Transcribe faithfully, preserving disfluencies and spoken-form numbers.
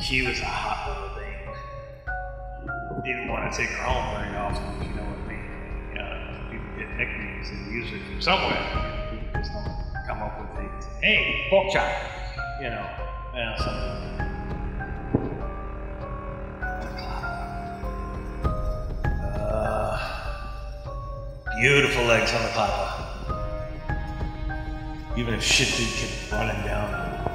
She was a hot little thing. Didn't want to take her home very often, if you know what I mean. You know, people get nicknames and use it from somewhere. People just don't come up with things. Hey, pork chop! You know, you know, something. Uh, beautiful legs on the clapper. Even if shit dude kept running down.